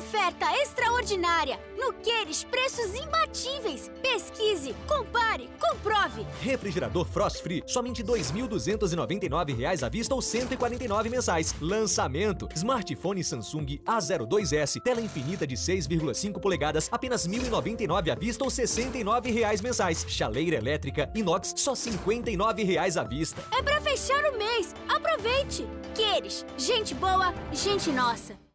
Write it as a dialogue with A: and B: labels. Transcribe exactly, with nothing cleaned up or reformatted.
A: Oferta extraordinária! No Queires, preços imbatíveis! Pesquise, compare, comprove!
B: Refrigerador Frost Free, somente dois mil duzentos e noventa e nove reais à vista ou cento e quarenta e nove mensais. Lançamento! Smartphone Samsung A zero dois S, tela infinita de seis vírgula cinco polegadas, apenas mil e noventa e nove à vista ou sessenta e nove reais mensais. Chaleira elétrica inox, só cinquenta e nove reais à vista.
A: É pra fechar o mês! Aproveite! Queires, gente boa, gente nossa!